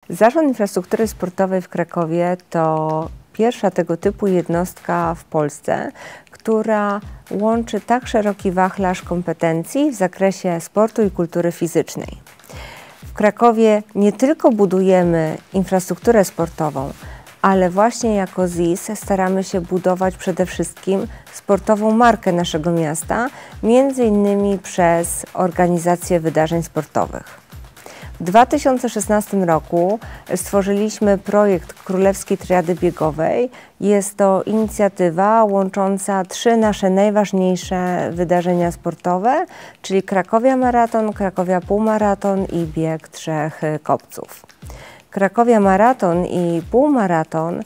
Zarząd Infrastruktury Sportowej w Krakowie to pierwsza tego typu jednostka w Polsce, która łączy tak szeroki wachlarz kompetencji w zakresie sportu i kultury fizycznej. W Krakowie nie tylko budujemy infrastrukturę sportową, ale właśnie jako ZIS staramy się budować przede wszystkim sportową markę naszego miasta, między innymi przez organizację wydarzeń sportowych. W 2016 roku stworzyliśmy projekt Królewskiej Triady Biegowej. Jest to inicjatywa łącząca 3 nasze najważniejsze wydarzenia sportowe, czyli Krakowia Maraton, Krakowia Półmaraton i bieg 3 kopców. Krakowia Maraton i Półmaraton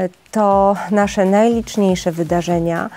to nasze najliczniejsze wydarzenia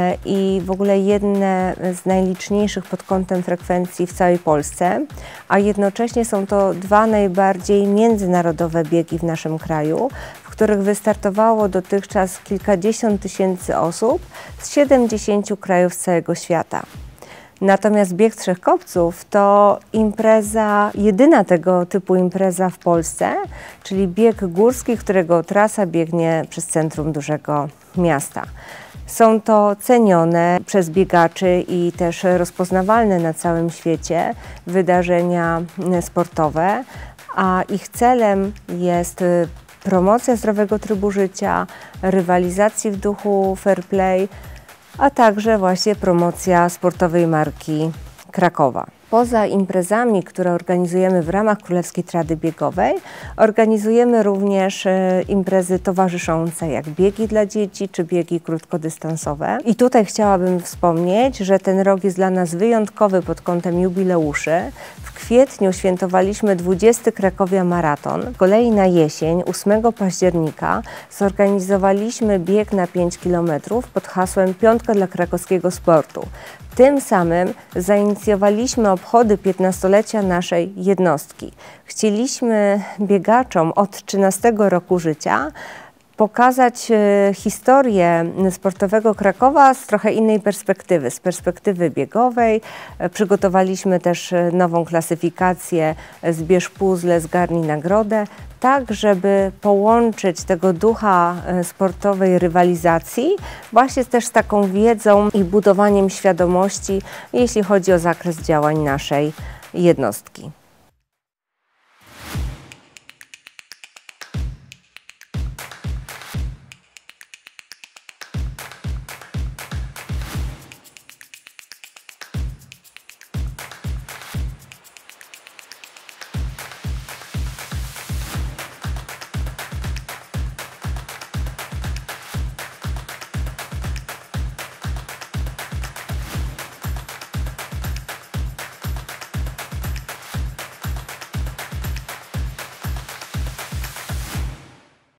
i w ogóle jedne z najliczniejszych pod kątem frekwencji w całej Polsce, a jednocześnie są to 2 najbardziej międzynarodowe biegi w naszym kraju, w których wystartowało dotychczas kilkadziesiąt tysięcy osób z 70 krajów z całego świata. Natomiast bieg 3 kopców to impreza, jedyna tego typu impreza w Polsce, czyli bieg górski, którego trasa biegnie przez centrum dużego miasta. Są to cenione przez biegaczy i też rozpoznawalne na całym świecie wydarzenia sportowe, a ich celem jest promocja zdrowego trybu życia, rywalizacji w duchu fair play, a także właśnie promocja sportowej marki Krakowa. Poza imprezami, które organizujemy w ramach Królewskiej Triady Biegowej, organizujemy również imprezy towarzyszące, jak biegi dla dzieci czy biegi krótkodystansowe. I tutaj chciałabym wspomnieć, że ten rok jest dla nas wyjątkowy pod kątem jubileuszy. W kwietniu świętowaliśmy 20. Krakowia Maraton. Z kolei na jesień, 8 października, zorganizowaliśmy bieg na 5 km pod hasłem Piątka dla krakowskiego sportu. Tym samym zainicjowaliśmy obchody 15-lecia naszej jednostki. Chcieliśmy biegaczom od 13 roku życia pokazać historię sportowego Krakowa z trochę innej perspektywy, z perspektywy biegowej. Przygotowaliśmy też nową klasyfikację Zbierz puzzle, zgarnij nagrodę, tak żeby połączyć tego ducha sportowej rywalizacji właśnie też z taką wiedzą i budowaniem świadomości, jeśli chodzi o zakres działań naszej jednostki.